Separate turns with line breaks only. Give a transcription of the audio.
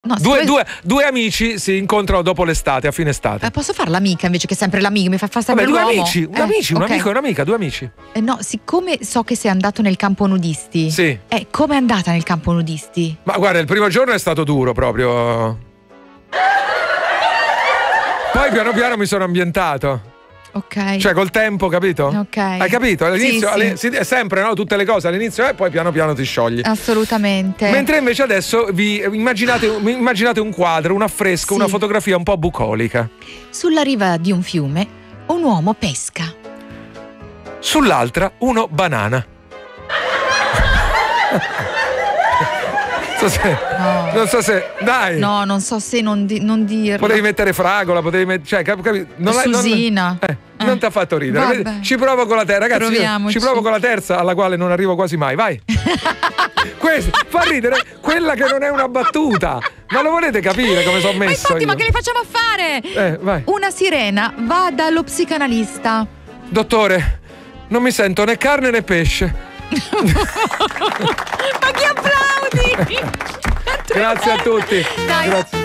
No, due amici si incontrano dopo l'estate, a fine estate.
Posso fare l'amica invece che sempre l'amico? Mi fa sempre
due
l'uomo.
amici, un
okay.
amico e un'amica, due amici.
No, siccome so che sei andato nel campo nudisti.
Sì.
Com'è andata nel campo nudisti?
Ma guarda, il primo giorno è stato duro proprio. Poi piano piano mi sono ambientato.
Ok.
Cioè col tempo, capito?
Ok.
Hai capito? All'inizio
sì.
è sempre, no? Tutte le cose all'inizio e poi piano piano ti sciogli.
Assolutamente.
Mentre invece adesso vi immaginate un quadro, un affresco, una fotografia un po' bucolica.
Sulla riva di un fiume un uomo pesca.
Sull'altra uno banana. Non so se dai.
No, non so se non dirlo.
Potevi mettere fragola,
Susina.
Non ti ha fatto ridere.
Vabbè.
Ci provo con la terza, ragazzi.
Proviamoci.
Ci provo con la terza, alla quale non arrivo quasi mai. Vai. Questo fa ridere quella che non è una battuta. Ma lo volete capire come sono messo?
Ma che le facciamo fare?
Vai.
Una sirena va dallo psicanalista.
Dottore, non mi sento né carne né pesce.
Ma che applaudi!
Grazie a tutti.
Dai.
Grazie.